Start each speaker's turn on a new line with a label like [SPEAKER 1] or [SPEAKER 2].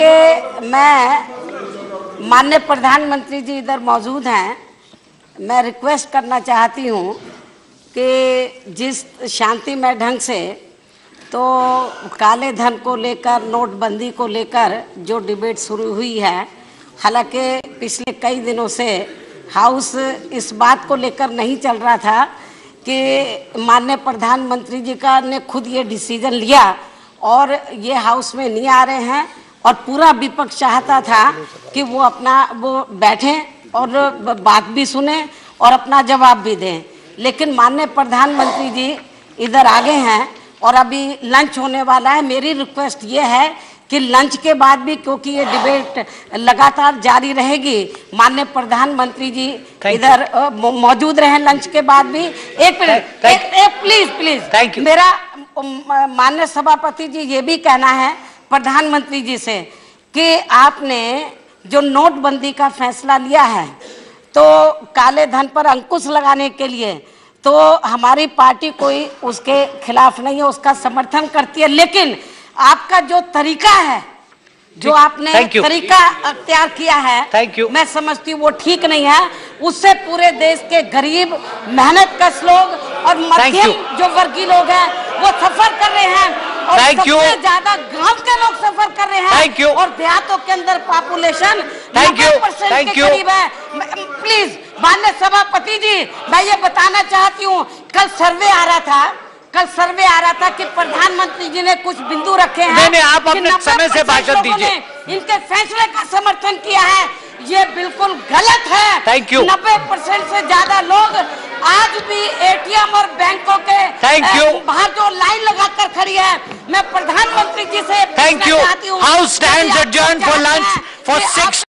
[SPEAKER 1] के मैं माननीय प्रधानमंत्री जी इधर मौजूद हैं, मैं रिक्वेस्ट करना चाहती हूं कि जिस शांतिमय ढंग से तो काले धन को लेकर, नोटबंदी को लेकर जो डिबेट शुरू हुई है, हालांकि पिछले कई दिनों से हाउस इस बात को लेकर नहीं चल रहा था कि माननीय प्रधानमंत्री जी का ने खुद ये डिसीजन लिया और ये हाउस में नहीं आ रहे हैं, और पूरा विपक्ष चाहता था कि वो बैठें और बात भी सुने और अपना जवाब भी दें। लेकिन माननीय प्रधानमंत्री जी इधर आ गए हैं और अभी लंच होने वाला है। मेरी रिक्वेस्ट ये है कि लंच के बाद भी, क्योंकि ये डिबेट लगातार जारी रहेगी, माननीय प्रधानमंत्री जी इधर मौजूद रहें लंच के बाद भी। एक मिनट, प्लीज मेरा माननीय सभापति जी ये भी कहना है प्रधानमंत्री जी से कि आपने जो नोटबंदी का फैसला लिया है तो काले धन पर अंकुश लगाने के लिए, तो हमारी पार्टी कोई उसके खिलाफ नहीं है, उसका समर्थन करती है। लेकिन आपका जो तरीका है, जो आपने तरीका अख्तियार किया है, मैं समझती हूँ वो ठीक नहीं है। उससे पूरे देश के गरीब, मेहनतकश लोग और मध्यम जो वर्गीय लोग हैं वो सफर कर रहे हैं, और सबसे ज्यादा गांव के लोग सफर कर रहे हैं, और देहातों के अंदर पॉपुलेशन 90% के करीब है। प्लीज माननीय सभापति जी, मैं ये बताना चाहती हूँ, कल सर्वे आ रहा था कि प्रधानमंत्री जी ने कुछ बिंदु रखे हैं।
[SPEAKER 2] नहीं, आप अपने समय से भाषण दीजिए।
[SPEAKER 1] इनके फैसले का समर्थन किया है, ये बिल्कुल गलत है। 90% से ज्यादा लोग आज भी एटीएम और बैंकों के बाहर जो लाइन लगाकर खड़ी है। मैं प्रधानमंत्री जी से पूछना चाहती हूँ,
[SPEAKER 2] house stands adjourned for lunch for 6